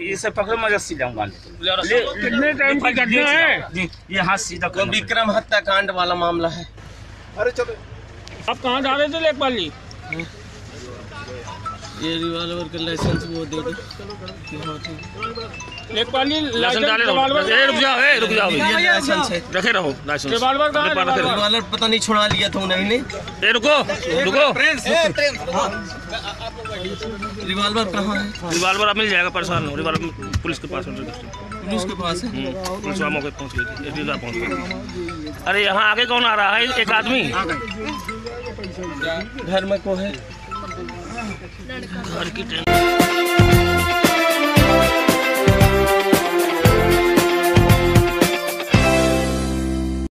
इसे पकड़ो मैं रस्सी जाऊंगा। कितने टाइम की घटना है जी? ये हाथ सीधा वो विक्रम हत्याकांड वाला मामला है। अरे चलो, आप कहाँ जा रहे थे लेखपाल जी? ये रिवॉल्वर का लाइसेंस वो दे दो। लेखपाल जी रुक जाओ लाइसेंस है, रखे रहो लाइसेंस। रिवॉल्वर पता नहीं छुड़ा लिया था उन्होंने। रुको रिवॉल्वर कहाँ है? रिवॉल्वर अब मिल जाएगा, परेशान हो। रिवॉल्वर पुलिस के पास है। पुलिस के पास है। पुलिस वालों के पहुँच गई। अरे यहाँ आगे कौन आ रहा है? एक आदमी घर में को है। घर की